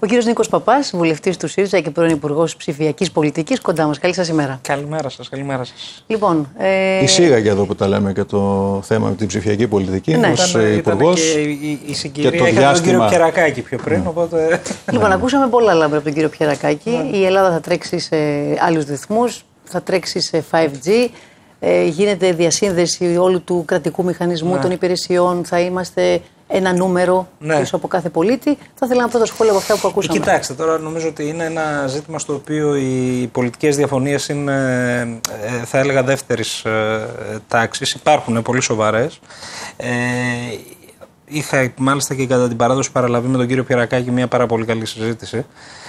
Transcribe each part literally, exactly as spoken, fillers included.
Ο κύριος Νίκος Παπάς, βουλευτής του ΣΥΡΙΖΑ και πρώην Υπουργός Ψηφιακής Πολιτικής, κοντά μας. Καλή σας ημέρα. Καλημέρα σας, καλημέρα σας. Λοιπόν, ε... εισήγαγε εδώ που τα λέμε και το θέμα με την ψηφιακή πολιτική. Ναι. Ως ήταν, Υπουργός. Και η, η συγκυρία και το είχα διάστημα... τον κύριο Πιερακάκη πιο πριν. Mm. Οπότε... Λοιπόν, ακούσαμε πολλά λάμπρα από τον κύριο Πιερακάκη. Mm. Η Ελλάδα θα τρέξει σε άλλους ρυθμούς, θα τρέξει σε φάιβ τζι. Ε, γίνεται διασύνδεση όλου του κρατικού μηχανισμού, ναι, των υπηρεσιών. Θα είμαστε ένα νούμερο, ναι, πίσω από κάθε πολίτη. Θα ήθελα να πω τα σχόλια από αυτά που ακούσαμε. Κοιτάξτε, τώρα νομίζω ότι είναι ένα ζήτημα στο οποίο οι πολιτικές διαφωνίες είναι, θα έλεγα, δεύτερης τάξης. Υπάρχουν πολύ σοβαρές. Ε, είχα μάλιστα και κατά την παράδοση παραλαβή με τον κύριο Πιερακάκη μια πάρα πολύ καλή συζήτηση.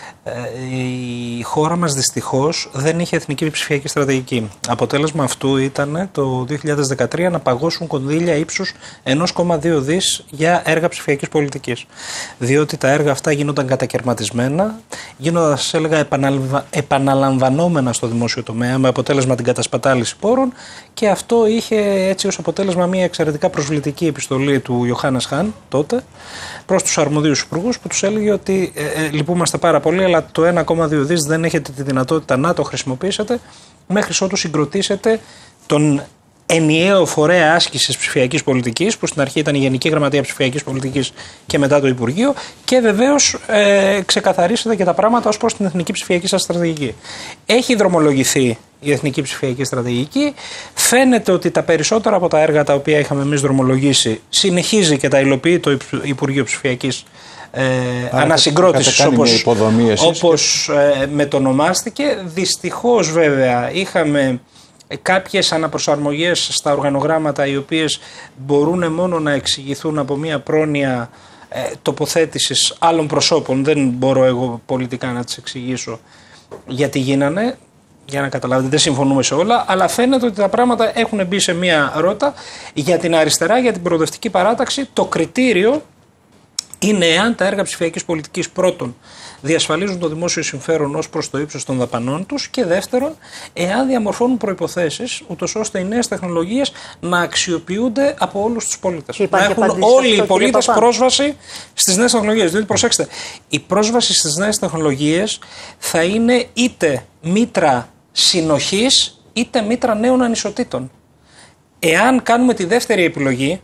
Η χώρα μας δυστυχώς δεν είχε εθνική ψηφιακή στρατηγική. Αποτέλεσμα αυτού ήταν το δύο χιλιάδες δεκατρία να παγώσουν κονδύλια ύψους ένα κόμμα δύο δισεκατομμύρια για έργα ψηφιακής πολιτικής. Διότι τα έργα αυτά γίνονταν κατακαιρματισμένα, γίνονταν, σας έλεγα, επαναλαμβα... επαναλαμβανόμενα στο δημόσιο τομέα, με αποτέλεσμα την κατασπατάληση πόρων, και αυτό είχε έτσι ως αποτέλεσμα μια εξαιρετικά προσβλητική επιστολή του Ιωάννης Χάν τότε προς τους αρμοδίους υπουργούς, που τους έλεγε ότι ε, ε, λυπούμαστε πάρα πολύ, αλλά το ένα κόμμα δύο δισεκατομμύρια δεν έχετε τη δυνατότητα να το χρησιμοποιήσετε μέχρι ότου συγκροτήσετε τον ενιαίο φορέα άσκησης ψηφιακής πολιτικής, που στην αρχή ήταν η Γενική Γραμματεία Ψηφιακής Πολιτικής και μετά το Υπουργείο, και βεβαίως ε, ξεκαθαρίσετε και τα πράγματα ως προς την εθνική ψηφιακή σας στρατηγική. Έχει δρομολογηθεί η εθνική ψηφιακή στρατηγική. Φαίνεται ότι τα περισσότερα από τα έργα τα οποία είχαμε εμείς δρομολογήσει συνεχίζει και τα υλοποιεί το Υπουργείο Ψηφιακής Ε, ανασυγκρότησης, όπως, όπως ε, μετονομάστηκε. Δυστυχώς βέβαια είχαμε κάποιες αναπροσαρμογές στα οργανογράμματα, οι οποίες μπορούν μόνο να εξηγηθούν από μια πρόνοια ε, τοποθέτησης άλλων προσώπων. Δεν μπορώ εγώ πολιτικά να τις εξηγήσω γιατί γίνανε, για να καταλάβετε, δεν συμφωνούμε σε όλα, αλλά φαίνεται ότι τα πράγματα έχουν μπει σε μια ρότα. Για την αριστερά, για την προοδευτική παράταξη, το κριτήριο είναι εάν τα έργα ψηφιακής πολιτικής, πρώτον, διασφαλίζουν το δημόσιο συμφέρον ως προς το ύψος των δαπανών τους, και δεύτερον, εάν διαμορφώνουν προϋποθέσεις ούτως ώστε οι νέες τεχνολογίες να αξιοποιούνται από όλους τους πολίτες. Να έχουν όλοι οι πολίτες πρόσβαση στις νέες τεχνολογίες. Διότι, προσέξτε, η πρόσβαση στις νέες τεχνολογίες θα είναι είτε μήτρα συνοχής είτε μήτρα νέων ανισοτήτων. Εάν κάνουμε τη δεύτερη επιλογή,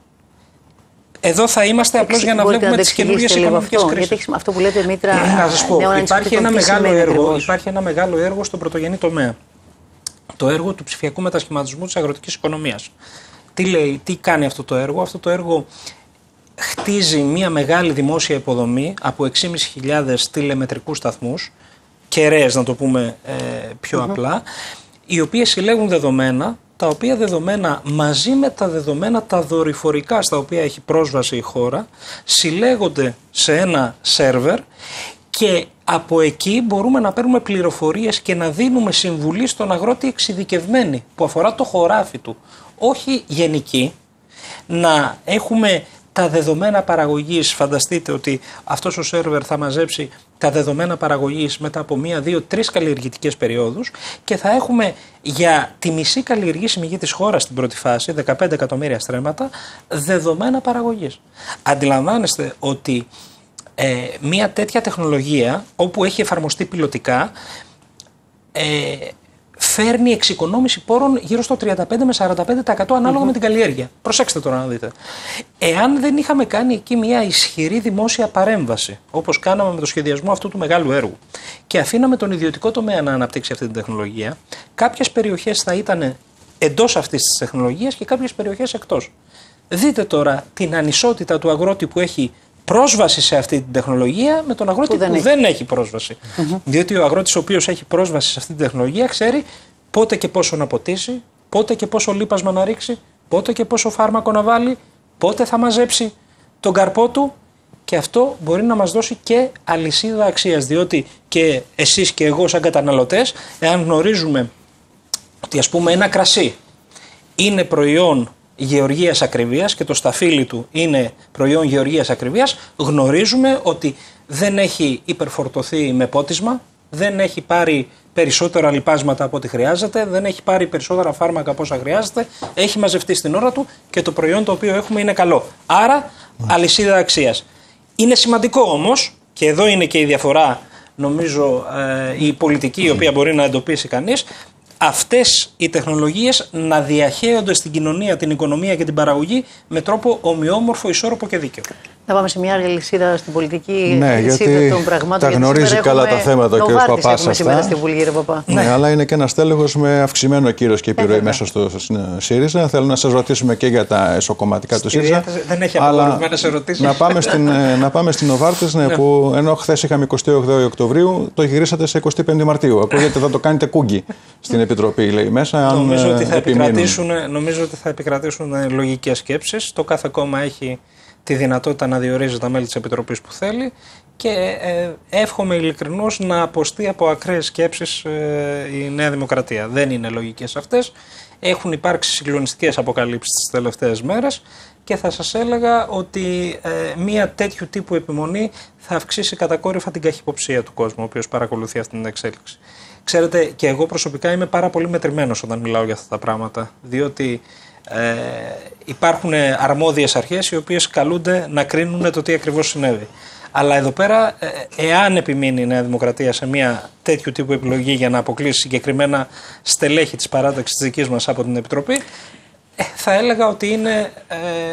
εδώ θα είμαστε απλώς για να βλέπουμε τις καινούργιες οικονομικές κρίσεις. Γιατί αυτό που λέτε μήτρα. Να σας πω, υπάρχει ένα, μεγάλο έργο, υπάρχει ένα μεγάλο έργο στον πρωτογενή τομέα. Το έργο του ψηφιακού μετασχηματισμού της αγροτικής οικονομίας. Τι λέει, τι κάνει αυτό το έργο? Αυτό το έργο χτίζει μια μεγάλη δημόσια υποδομή από έξι χιλιάδες πεντακόσιους τηλεμετρικούς σταθμούς, κεραίες να το πούμε ε, πιο mm-hmm. απλά, οι οποίες συλλέγουν δεδομένα, τα οποία δεδομένα μαζί με τα δεδομένα τα δορυφορικά στα οποία έχει πρόσβαση η χώρα συλλέγονται σε ένα σερβερ, και από εκεί μπορούμε να παίρνουμε πληροφορίες και να δίνουμε συμβουλή στον αγρότη εξειδικευμένη που αφορά το χωράφι του, όχι γενική. Να έχουμε τα δεδομένα παραγωγής. Φανταστείτε ότι αυτός ο σερβερ θα μαζέψει τα δεδομένα παραγωγής μετά από μία, δύο, τρεις καλλιεργητικές περιόδους, και θα έχουμε για τη μισή καλλιεργήσιμη γη της χώρας στην πρώτη φάση, δεκαπέντε εκατομμύρια στρέμματα, δεδομένα παραγωγής. Αντιλαμβάνεστε ότι ε, μία τέτοια τεχνολογία, όπου έχει εφαρμοστεί πιλωτικά, ε, φέρνει εξοικονόμηση πόρων γύρω στο τριάντα πέντε με σαράντα πέντε τοις εκατό ανάλογα mm-hmm. με την καλλιέργεια. Προσέξτε τώρα να δείτε. Εάν δεν είχαμε κάνει εκεί μια ισχυρή δημόσια παρέμβαση, όπως κάναμε με το σχεδιασμό αυτού του μεγάλου έργου, και αφήναμε τον ιδιωτικό τομέα να αναπτύξει αυτή την τεχνολογία, κάποιες περιοχές θα ήταν εντός αυτής της τεχνολογίας και κάποιες περιοχές εκτός. Δείτε τώρα την ανισότητα του αγρότη που έχει πρόσβαση σε αυτή την τεχνολογία με τον αγρότη που δεν, που έχει. δεν έχει πρόσβαση. Mm-hmm. Διότι ο αγρότης ο οποίος έχει πρόσβαση σε αυτή την τεχνολογία ξέρει πότε και πόσο να ποτίσει, πότε και πόσο λίπασμα να ρίξει, πότε και πόσο φάρμακο να βάλει, πότε θα μαζέψει τον καρπό του, και αυτό μπορεί να μας δώσει και αλυσίδα αξίας. Διότι και εσείς και εγώ σαν καταναλωτές, εάν γνωρίζουμε ότι ας πούμε ένα κρασί είναι προϊόν γεωργίας ακριβίας και το σταφύλι του είναι προϊόν γεωργίας ακριβίας, γνωρίζουμε ότι δεν έχει υπερφορτωθεί με πότισμα, δεν έχει πάρει περισσότερα λιπάσματα από ό,τι χρειάζεται, δεν έχει πάρει περισσότερα φάρμακα από όσα χρειάζεται, έχει μαζευτεί στην ώρα του και το προϊόν το οποίο έχουμε είναι καλό. Άρα, αλυσίδα αξίας. Είναι σημαντικό όμως, και εδώ είναι και η διαφορά, νομίζω, ε, η πολιτική η οποία μπορεί να εντοπίσει κανείς, αυτές οι τεχνολογίες να διαχέονται στην κοινωνία, την οικονομία και την παραγωγή με τρόπο ομοιόμορφο, ισόρροπο και δίκαιο. Να πάμε σε μια άλλη λυσίδα στην πολιτική ναι, λυσίδα των πραγμάτων. Τα γνωρίζει καλά τα θέματα ο κ. Παπάς αυτά. Σήμερα στη Βουλή, κύριε Παπά. Ναι, ναι, αλλά είναι και ένας τέλεχος με αυξημένο κύρος και επιρροή μέσα στο ΣΥΡΙΖΑ. Θέλω να σας ρωτήσουμε και για τα εσωκομματικά του ΣΥΡΙΖΑ. Δεν έχει απαγορευμένες ερωτήσεις. Να πάμε στην, να πάμε στην Νοβάρτης, ναι, που ενώ χθες είχαμε εικοστή όγδοη Οκτωβρίου, το γυρίσατε σε εικοστή πέμπτη Μαρτίου. Ακούγεται θα το κάνετε κούγκι στην Επιτροπή, λέει μέσα. Αν νομίζω, ότι θα επικρατήσουν, νομίζω ότι θα επικρατήσουν λογικές σκέψεις. Το κάθε κόμμα έχει τη δυνατότητα να διορίζει τα μέλη της Επιτροπής που θέλει και ε, εύχομαι ειλικρινώς να αποστεί από ακραίες σκέψεις ε, η Νέα Δημοκρατία. Δεν είναι λογικές αυτές. Έχουν υπάρξει συγκλονιστικές αποκαλύψεις τις τελευταίες μέρες και θα σας έλεγα ότι ε, μία τέτοιου τύπου επιμονή θα αυξήσει κατακόρυφα την καχυποψία του κόσμου, ο οποίος παρακολουθεί αυτή την εξέλιξη. Ξέρετε, και εγώ προσωπικά είμαι πάρα πολύ μετρημένος όταν μιλάω για αυτά τα πράγματα, διότι Ε, υπάρχουν αρμόδιες αρχές οι οποίες καλούνται να κρίνουν το τι ακριβώς συνέβη. Αλλά εδώ πέρα, ε, εάν επιμείνει η Νέα Δημοκρατία σε μια τέτοιου τύπου επιλογή για να αποκλείσει συγκεκριμένα στελέχη της παράταξης της δικής μας από την Επιτροπή, ε, θα έλεγα ότι είναι, ε,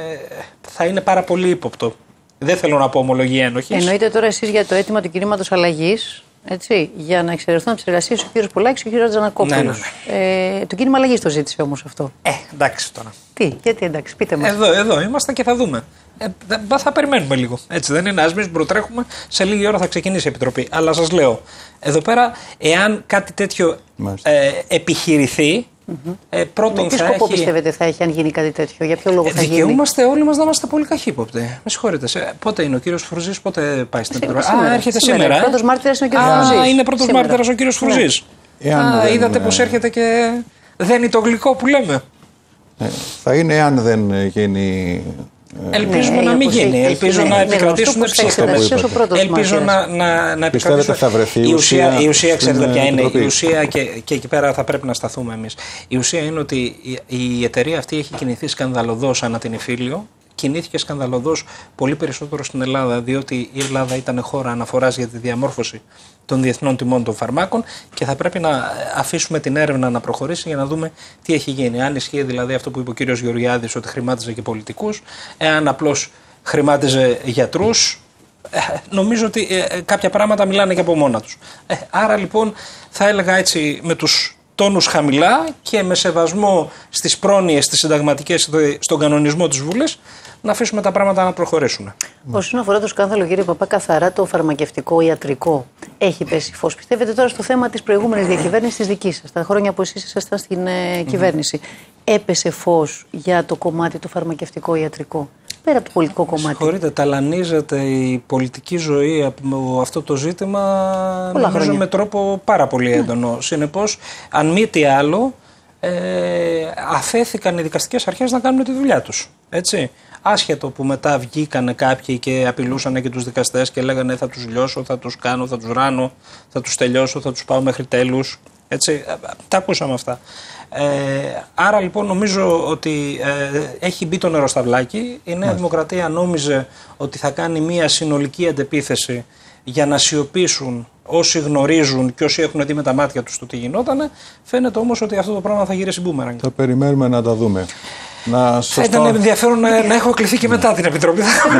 θα είναι πάρα πολύ ύποπτο. Δεν θέλω να πω ομολογία ένοχης. Εννοείται τώρα εσείς για το αίτημα του κινήματος αλλαγής, έτσι, για να εξαιρεθούν από τις εργασίες ο κύριος Πολάκης και ο κύριος Τζανακόπουλος. Ναι, ναι, ναι. Ε, το κίνημα αλλαγής το ζήτησε όμως αυτό. Ε, εντάξει τώρα. Τι, γιατί εντάξει, πείτε μας. Εδώ, εδώ είμαστε και θα δούμε. Ε, θα περιμένουμε λίγο. Έτσι δεν είναι, ας μην προτρέχουμε. Σε λίγη ώρα θα ξεκινήσει η Επιτροπή. Αλλά σας λέω, εδώ πέρα, εάν κάτι τέτοιο ε, επιχειρηθεί. Mm-hmm. Ε, πρώτον, με τι θα σκοπό έχει... πιστεύετε θα έχει αν γίνει κάτι τέτοιο, για ποιο λόγο ε, θα γίνει? Δικαιούμαστε όλοι μας να είμαστε πολύ καχύποπτοι. Με συγχωρείτε. Σε, πότε είναι ο κύριος Φρουζής, πότε πάει στην Επιτροπή? Α, έρχεται σήμερα. σήμερα. Πρώτος μάρτυρας είναι ο κύριος Φρουζής. Α, είναι πρώτος μάρτυρας ο κύριος Φρουζής. Ναι. Α, δεν... είδατε πως έρχεται και δεν είναι το γλυκό που λέμε. Ε, θα είναι εάν δεν γίνει. Ελπίζουμε ναι, να μην γίνει. Έχει, Ελπίζω ναι, να επικρατήσουν ψύχτες. Ελπίζω να, να, να επικρατήσουν. Θα βρεθεί η ουσία, η ουσία ξέρετε ποια είναι. Η ουσία, και, και εκεί πέρα θα πρέπει να σταθούμε εμείς. Η ουσία είναι ότι η, η εταιρεία αυτή έχει κινηθεί σκανδαλωδώς ανά την Ιφίλιο. Κινήθηκε σκανδαλωδώς πολύ περισσότερο στην Ελλάδα, διότι η Ελλάδα ήταν χώρα αναφοράς για τη διαμόρφωση των διεθνών τιμών των φαρμάκων και θα πρέπει να αφήσουμε την έρευνα να προχωρήσει για να δούμε τι έχει γίνει. Αν ισχύει δηλαδή αυτό που είπε ο κύριος Γεωργιάδης, ότι χρημάτιζε και πολιτικούς, εάν απλώς χρημάτιζε γιατρούς, ε, νομίζω ότι ε, κάποια πράγματα μιλάνε και από μόνα τους. Ε, άρα λοιπόν θα έλεγα έτσι με τους τόνους χαμηλά και με σεβασμό στις πρόνοιες, στις συνταγματικές, στον κανονισμό της Βουλής, να αφήσουμε τα πράγματα να προχωρήσουν. Όσον αφορά το σκάνδαλο, κύριε Παπά, καθαρά το φαρμακευτικό ιατρικό έχει πέσει φως. Πιστεύετε τώρα στο θέμα της προηγούμενης διακυβέρνησης της δικής σας, τα χρόνια που εσείς ήσασταν στην ε, κυβέρνηση, έπεσε φως για το κομμάτι του φαρμακευτικό ιατρικό, πέρα από το πολιτικό κομμάτι? Συγχωρείτε, ταλανίζεται η πολιτική ζωή από αυτό το ζήτημα, πολλά νομίζω χρόνια. με τρόπο πάρα πολύ έντονο. Ναι. Συνεπώς, αν μη τι άλλο, ε, αφέθηκαν οι δικαστικές αρχές να κάνουν τη δουλειά τους. Έτσι. Άσχετο που μετά βγήκανε κάποιοι και απειλούσαν και τους δικαστές και λέγανε θα τους λιώσω, θα τους κάνω, θα τους ράνω, θα τους τελειώσω, θα τους πάω μέχρι τέλους. Έτσι, τα ακούσαμε αυτά. Ε, άρα λοιπόν νομίζω ότι ε, έχει μπει το νερό στα βλάκι. Η Νέα Δημοκρατία νόμιζε ότι θα κάνει μια συνολική αντεπίθεση για να σιωπήσουν όσοι γνωρίζουν και όσοι έχουν δει με τα μάτια τους το τι γινότανε. Φαίνεται όμως ότι αυτό το πράγμα θα γυρίσει μπούμεραγκ. Θα περιμένουμε να τα δούμε. Να θα ήταν ενδιαφέρον να, να έχω κληθεί και μετά την Επιτροπή.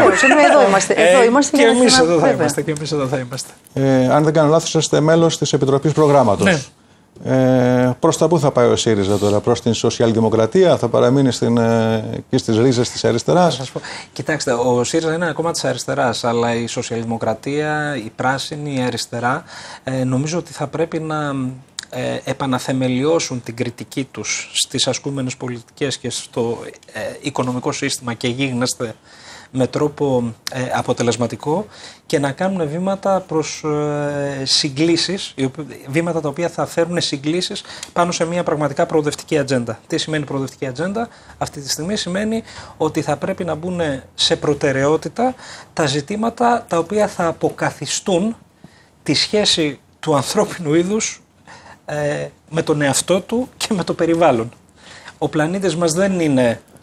Εδώ είμαστε. Εδώ είμαστε και εμείς εδώ θα είμαστε. Και εμείς εδώ θα είμαστε. Ε, αν δεν κάνω λάθος, είστε μέλος της Επιτροπής Προγράμματος. Ναι. Ε, προς τα πού θα πάει ο ΣΥΡΙΖΑ τώρα, προς την Σοσιαλδημοκρατία, θα παραμείνει στην, εκεί στις ρίζες της αριστεράς? Σας πω. Κοιτάξτε, ο ΣΥΡΙΖΑ είναι ένα κόμμα της αριστεράς, αλλά η Σοσιαλδημοκρατία, η Πράσινη, η Αριστερά, ε, νομίζω ότι θα πρέπει να ε, επαναθεμελιώσουν την κριτική τους στις ασκούμενες πολιτικές και στο ε, οικονομικό σύστημα και γίγνεστε με τρόπο ε, αποτελεσματικό και να κάνουν βήματα προς ε, συγκλήσεις, βήματα τα οποία θα φέρουν συγκλήσεις πάνω σε μια πραγματικά προοδευτική ατζέντα. Τι σημαίνει προοδευτική ατζέντα? Αυτή τη στιγμή σημαίνει ότι θα πρέπει να μπουν σε προτεραιότητα τα ζητήματα τα οποία θα αποκαθιστούν τη σχέση του ανθρώπινου είδους ε, με τον εαυτό του και με το περιβάλλον. Ο πλανήτης μας δεν είναι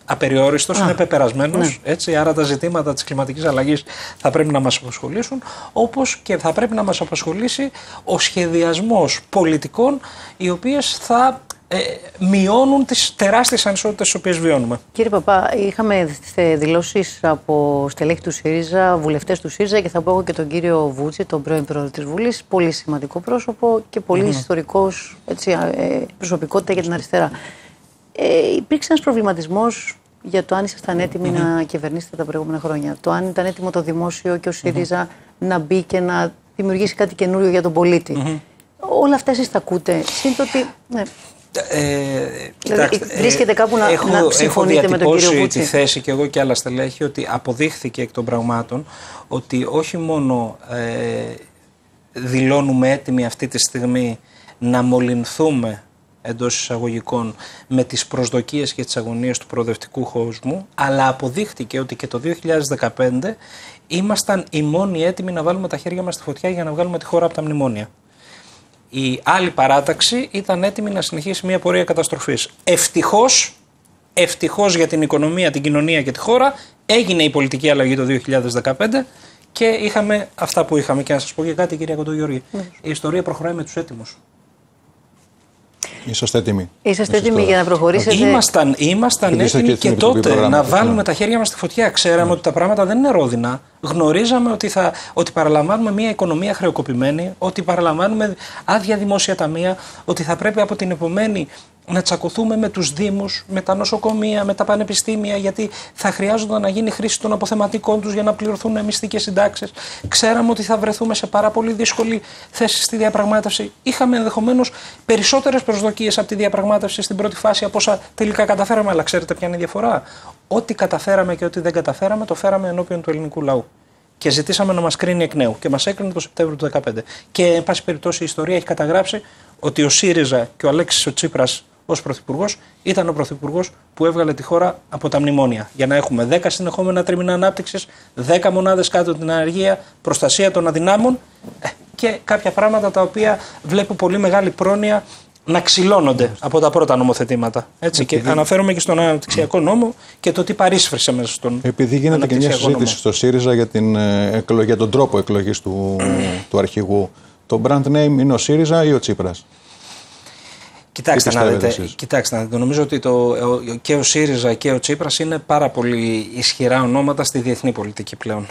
απεριόριστος, είναι πεπερασμένος, ναι. έτσι, άρα τα ζητήματα της κλιματικής αλλαγής θα πρέπει να μας απασχολήσουν, όπως και θα πρέπει να μας απασχολήσει ο σχεδιασμός πολιτικών οι οποίες θα ε, μειώνουν τις τεράστιες ανισότητες τις οποίες βιώνουμε. Κύριε Παπά, είχαμε δηλώσεις από στελέχη του ΣΥΡΙΖΑ, βουλευτές του ΣΥΡΙΖΑ και θα πω εγώ και τον κύριο Βούτση, τον πρώην πρόεδρο της Βουλής, πολύ σημαντικό πρόσωπο και πολύ mm-hmm. ιστορικός, έτσι, ε, προσωπικότητα για την αριστερά. Ε, υπήρξε ένας προβληματισμός για το αν ήσασταν έτοιμοι mm-hmm. να κυβερνήσετε τα προηγούμενα χρόνια. Το αν ήταν έτοιμο το δημόσιο και ο ΣΥΡΙΖΑ mm-hmm. να μπει και να δημιουργήσει κάτι καινούριο για τον πολίτη. Mm-hmm. Όλα αυτά εσείς τα ακούτε. Σύντοτι, ναι. Ε, δηλαδή, βρίσκεται κάπου να, έχω, να συμφωνείτε με τον κύριο Βούτση. Έχω τη θέση και εγώ και άλλα στελέχη ότι αποδείχθηκε εκ των πραγμάτων ότι όχι μόνο ε, δηλώνουμε έτοιμοι αυτή τη στιγμή να μολυνθούμε εντός εισαγωγικών με τις προσδοκίες και τις αγωνίες του προοδευτικού κόσμου, αλλά αποδείχτηκε ότι και το δύο χιλιάδες δεκαπέντε ήμασταν οι μόνοι έτοιμοι να βάλουμε τα χέρια μας στη φωτιά για να βγάλουμε τη χώρα από τα μνημόνια. Η άλλη παράταξη ήταν έτοιμη να συνεχίσει μια πορεία καταστροφής. Ευτυχώς, ευτυχώς για την οικονομία, την κοινωνία και τη χώρα, έγινε η πολιτική αλλαγή το δύο χιλιάδες δεκαπέντε και είχαμε αυτά που είχαμε. Και να σας πω και κάτι, κυρία Κοντογιώργη, mm. η ιστορία προχωράει με τους έτοιμους. Είσαστε έτοιμοι. Είσαστε έτοιμοι για να προχωρήσετε. Ήμασταν, ήμασταν έτοιμοι και, και τότε να βάλουμε ναι. τα χέρια μας στη φωτιά. Ξέραμε ναι. ότι τα πράγματα δεν είναι ρόδινα. Γνωρίζαμε ότι, θα, ότι παραλαμβάνουμε μια οικονομία χρεοκοπημένη, ότι παραλαμβάνουμε άδεια δημόσια ταμεία, ότι θα πρέπει από την επομένη να τσακωθούμε με τους δήμους, με τα νοσοκομεία, με τα πανεπιστήμια, γιατί θα χρειάζονταν να γίνει χρήση των αποθεματικών τους για να πληρωθούν μισθικές συντάξεις. Ξέραμε ότι θα βρεθούμε σε πάρα πολύ δύσκολη θέση στη διαπραγμάτευση. Είχαμε ενδεχομένως περισσότερες προσδοκίες από τη διαπραγμάτευση στην πρώτη φάση από όσα τελικά καταφέραμε. Αλλά ξέρετε ποια είναι η διαφορά? Ό,τι καταφέραμε και ό,τι δεν καταφέραμε, το φέραμε ενώπιον του ελληνικού λαού. Και ζητήσαμε να μας κρίνει εκ νέου. Και μας έκρινε το Σεπτέμβριο του δύο χιλιάδες δεκαπέντε. Και, εν πάση περιπτώσει, η ιστορία έχει καταγράψει ότι ο ΣΥΡΙΖΑ και ο Αλέξης ο Τσίπρας ως πρωθυπουργός ήταν ο πρωθυπουργός που έβγαλε τη χώρα από τα μνημόνια. Για να έχουμε δέκα συνεχόμενα τρίμηνα ανάπτυξης, δέκα μονάδες κάτω από την ανεργία, προστασία των αδυνάμων και κάποια πράγματα τα οποία βλέπω πολύ μεγάλη πρόνοια να ξυλώνονται από τα πρώτα νομοθετήματα. Έτσι, επειδή... Και αναφέρομαι και στον αναπτυξιακό νόμο και το τι παρίσφρησε μέσα στον. Επειδή γίνεται και μια συζήτηση νόμο. στο ΣΥΡΙΖΑ για, την, για τον τρόπο εκλογής του, του αρχηγού. Το brand name είναι ο ΣΥΡΙΖΑ ή ο Τσίπρας? Κοιτάξτε να, δείτε, κοιτάξτε να δείτε, νομίζω ότι το, και ο ΣΥΡΙΖΑ και ο Τσίπρας είναι πάρα πολύ ισχυρά ονόματα στη διεθνή πολιτική πλέον.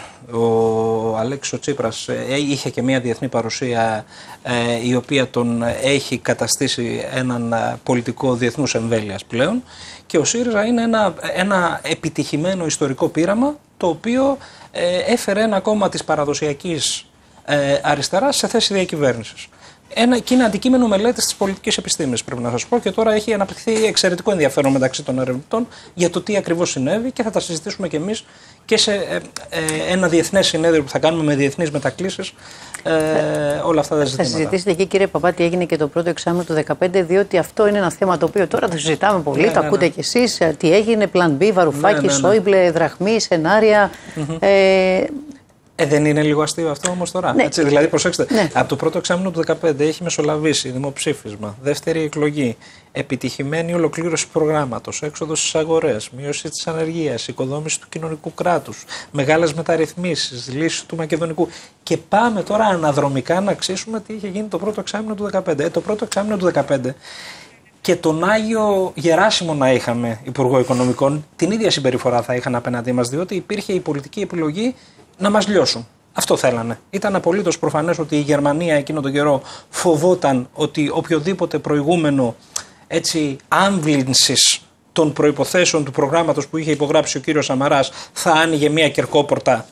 Ο Αλέξης ο Τσίπρας είχε και μια διεθνή παρουσία ε, η οποία τον έχει καταστήσει έναν πολιτικό διεθνούς εμβέλειας πλέον, και ο ΣΥΡΙΖΑ είναι ένα, ένα επιτυχημένο ιστορικό πείραμα το οποίο ε, έφερε ένα κόμμα της παραδοσιακής ε, αριστεράς σε θέση διακυβέρνησης. Ένα, και είναι αντικείμενο μελέτης της πολιτικής επιστήμης, πρέπει να σας πω, και τώρα έχει αναπτυχθεί εξαιρετικό ενδιαφέρον μεταξύ των ερευνητών για το τι ακριβώς συνέβη, και θα τα συζητήσουμε κι εμείς και σε ε, ε, ένα διεθνές συνέδριο που θα κάνουμε με διεθνείς μετακλήσεις. Ε, όλα αυτά τα ζητήματα. Θα συζητήσετε εκεί, κύριε Παπά, τι έγινε και το πρώτο εξάμηνο του δύο χιλιάδες δεκαπέντε, διότι αυτό είναι ένα θέμα το οποίο τώρα το συζητάμε πολύ. Ναι, το ναι, ακούτε ναι. κι εσείς. Τι έγινε, πλαν Μπ, Βαρουφάκη, ναι, ναι, ναι. Σόιμπλε, Δραχμή, σενάρια. Mm-hmm. Ε, Ε, δεν είναι λίγο αστείο αυτό όμως τώρα? Ναι. Έτσι, δηλαδή, προσέξτε, ναι. από το πρώτο εξάμηνο του δύο χιλιάδες δεκαπέντε έχει μεσολαβήσει δημοψήφισμα, δεύτερη εκλογή, επιτυχημένη ολοκλήρωση προγράμματος, έξοδος στις αγορές, μείωση της ανεργίας, οικοδόμηση του κοινωνικού κράτους, μεγάλες μεταρρυθμίσεις, λύση του μακεδονικού. Και πάμε τώρα αναδρομικά να αξίσουμε τι είχε γίνει το πρώτο εξάμηνο του δύο χιλιάδες δεκαπέντε. Ε, το πρώτο εξάμηνο του δύο χιλιάδες δεκαπέντε. Και τον Άγιο Γεράσιμο να είχαμε Υπουργό Οικονομικών, την ίδια συμπεριφορά θα είχαν απέναντί μας, διότι υπήρχε η πολιτική επιλογή να μας λιώσουν. Αυτό θέλανε. Ήταν απολύτως προφανές ότι η Γερμανία εκείνο τον καιρό φοβόταν ότι οποιοδήποτε προηγούμενο έτσι άμβλυνσης των προϋποθέσεων του προγράμματος που είχε υπογράψει ο κύριος Σαμαράς θα άνοιγε μια κερκόπορτα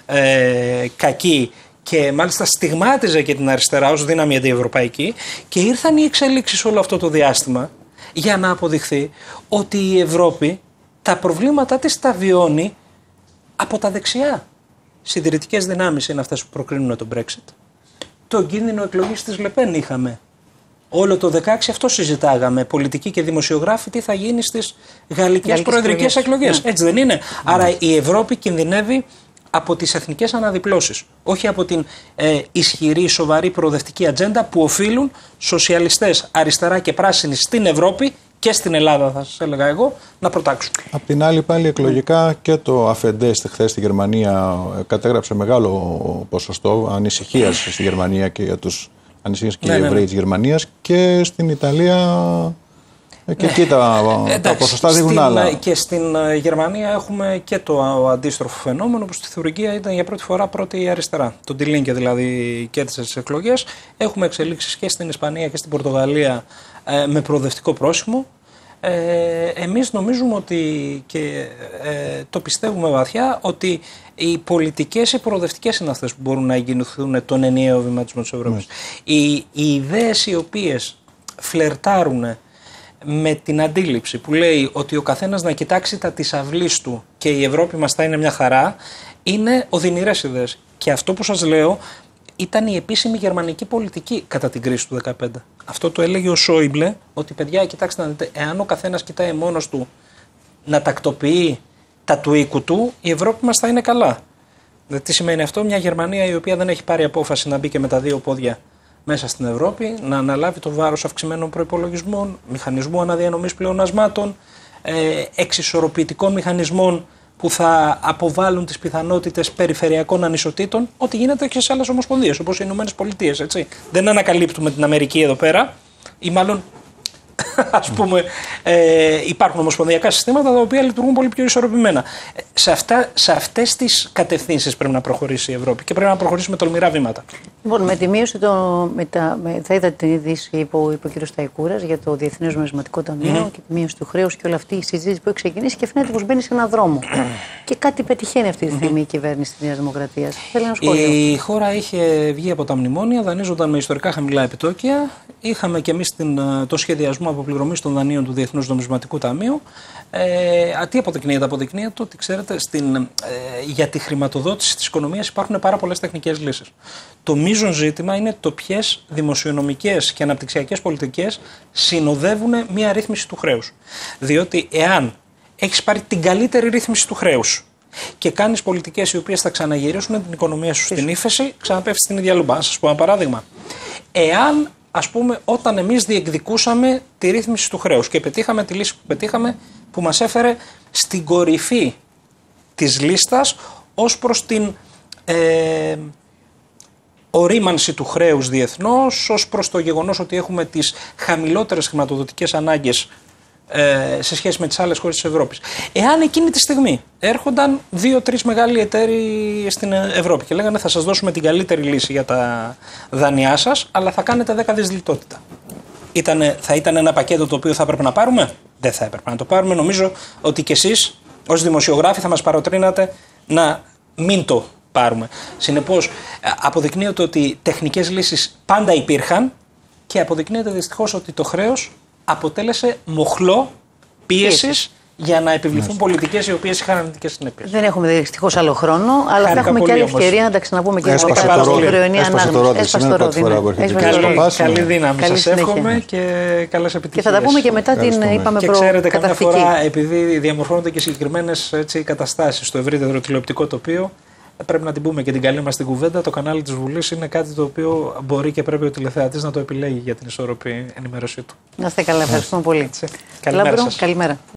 ε, κακή, και μάλιστα στιγμάτιζε και την αριστερά ως δύναμη αντιευρωπαϊκή, και ήρθαν οι εξελίξεις όλο αυτό το διάστημα για να αποδειχθεί ότι η Ευρώπη τα προβλήματά της τα βιώνει από τα δεξιά. Συντηρητικές δυνάμεις είναι αυτές που προκρίνουν τον Brexit. Τον κίνδυνο εκλογής της Λεπέν είχαμε. Όλο το δεκαέξι αυτό συζητάγαμε. Πολιτικοί και δημοσιογράφοι τι θα γίνει στις γαλλικές προεδρικές εκλογές. Yeah. Έτσι δεν είναι? Yeah. Άρα η Ευρώπη κινδυνεύει από τις εθνικές αναδιπλώσεις. Όχι από την ε, ισχυρή, σοβαρή προοδευτική ατζέντα που οφείλουν σοσιαλιστές, αριστερά και πράσινοι στην Ευρώπη και στην Ελλάδα, θα σας έλεγα εγώ, να προτάξουν. Απ' την άλλη, πάλι εκλογικά και το Αφεντέστ χθες στη Γερμανία κατέγραψε μεγάλο ποσοστό ανησυχίας στη Γερμανία και για τους ανησυχίες και ναι, οι Εβραίοι ναι, ναι. της Γερμανίας, και στην Ιταλία. Και εκεί τα, ε, τα ποσοστά δείχνουν άλλα. Και στην Γερμανία έχουμε και το αντίστροφο φαινόμενο, που στη Θουρυγία ήταν για πρώτη φορά πρώτη η αριστερά. Το Ντιλίνκε δηλαδή κέρδισε τις εκλογές. Έχουμε εξελίξεις και στην Ισπανία και στην Πορτογαλία ε, με προοδευτικό πρόσημο. Ε, εμείς νομίζουμε ότι, και ε, το πιστεύουμε βαθιά, ότι οι πολιτικές, οι προοδευτικές είναι αυτές που μπορούν να εγκινηθούν τον ενιαίο βηματισμό της Ευρώπης. Mm. Οι, οι ιδέες οι οποίες φλερτάρουν με την αντίληψη που λέει ότι ο καθένας να κοιτάξει τα της αυλής του και η Ευρώπη μας θα είναι μια χαρά, είναι οδυνηρές ιδέες. Και αυτό που σας λέω ήταν η επίσημη γερμανική πολιτική κατά την κρίση του δεκαπέντε. Αυτό το έλεγε ο Σόιμπλε, ότι παιδιά, κοιτάξτε να δείτε, εάν ο καθένας κοιτάει μόνος του να τακτοποιεί τα του οίκου του, η Ευρώπη μας θα είναι καλά. Τι σημαίνει αυτό? Μια Γερμανία η οποία δεν έχει πάρει απόφαση να μπει και με τα δύο πόδια μέσα στην Ευρώπη, να αναλάβει το βάρος αυξημένων προϋπολογισμών, μηχανισμού αναδιανομής πλεονασμάτων, ε, εξισορροπητικών μηχανισμών που θα αποβάλουν τις πιθανότητες περιφερειακών ανισοτήτων, ό,τι γίνεται και σε άλλες ομοσπονδίες, όπως οι Ηνωμένες Πολιτείες. Έτσι. Δεν ανακαλύπτουμε την Αμερική εδώ πέρα, ή μάλλον ας πούμε, ε, υπάρχουν ομοσπονδιακά συστήματα τα οποία λειτουργούν πολύ πιο ισορροπημένα. Σε, αυτά, σε αυτές τις κατευθύνσεις πρέπει να προχωρήσει η Ευρώπη και πρέπει να προχωρήσει με τολμηρά βήματα. Λοιπόν, με τη μείωση, το, με τα, με, θα είδατε την είδηση που είπε ο κ. Σταϊκούρας για το Διεθνές Νομισματικό Ταμείο mm-hmm. και τη μείωση του χρέους και όλη αυτή η συζήτηση που έχει ξεκινήσει, και φαίνεται πως μπαίνει σε έναν δρόμο. Και κάτι πετυχαίνει αυτή τη στιγμή mm-hmm. η κυβέρνηση της Νέας Δημοκρατίας. Θέλει ένα σχόλιο. Η χώρα είχε βγει από τα μνημόνια, δανείζονταν με ιστορικά χαμηλά επιτόκια. Είχαμε και εμείς το σχεδιασμό αποπληρωμής των δανείων του Διεθνούς Νομισματικού Ταμείου. Ε, τι αποδεικνύεται? Αποδεικνύεται ότι, ξέρετε, στην, ε, για τη χρηματοδότηση της οικονομίας υπάρχουν πάρα πολλές τεχνικές λύσεις. Το μείζον ζήτημα είναι το ποιες δημοσιονομικές και αναπτυξιακές πολιτικές συνοδεύουν μια ρύθμιση του χρέους. Διότι εάν έχεις πάρει την καλύτερη ρύθμιση του χρέους και κάνεις πολιτικές οι οποίες θα ξαναγυρίσουν την οικονομία σου στην ύφεση, ξαναπέφτεις στην ίδια λουμπά. Να σας πω ένα παράδειγμα. Εάν, ας πούμε, όταν εμείς διεκδικούσαμε τη ρύθμιση του χρέους και πετύχαμε τη λύση που πετύχαμε, που μας έφερε στην κορυφή της λίστας ως προς την ε, ορίμανση του χρέους διεθνώς, ως προς το γεγονός ότι έχουμε τις χαμηλότερες χρηματοδοτικές ανάγκες ε, σε σχέση με τις άλλες χώρες της Ευρώπης. Εάν εκείνη τη στιγμή έρχονταν δύο-τρεις μεγάλοι εταίροι στην Ευρώπη και λέγανε θα σας δώσουμε την καλύτερη λύση για τα δάνειά σας, αλλά θα κάνετε δέκα δις λιτότητα. Ήτανε, θα ήταν ένα πακέτο το οποίο θα έπρεπε να πάρουμε? Δεν θα έπρεπε να το πάρουμε. Νομίζω ότι κι εσείς ως δημοσιογράφοι θα μας παροτρύνατε να μην το πάρουμε. Συνεπώς, αποδεικνύεται ότι τεχνικές λύσεις πάντα υπήρχαν και αποδεικνύεται δυστυχώς ότι το χρέος αποτέλεσε μοχλό πίεσης για να επιβληθούν πολιτικές οι οποίες είχαν αρνητικές συνέπειες. Δεν έχουμε δυστυχώς άλλο χρόνο, αλλά θα έχουμε και άλλη ευκαιρία να τα ξαναπούμε και στην πρωινή ανάγνωση. Καλή δύναμη σας εύχομαι και καλές επιτυχίες. Και θα τα πούμε και μετά την, είπαμε, και ξέρετε, καμιά φορά, επειδή διαμορφώνονται και συγκεκριμένες καταστάσεις στο ευρύτερο τηλεοπτικό τοπίο, πρέπει να την πούμε και την καλή μας την κουβέντα. Το κανάλι της Βουλής είναι κάτι το οποίο μπορεί και πρέπει ο τηλεθεατής να το επιλέγει για την ισορροπή ενημέρωσή του. Να είστε καλά, ευχαριστούμε πολύ. Καλημέρα σας. Καλημέρα.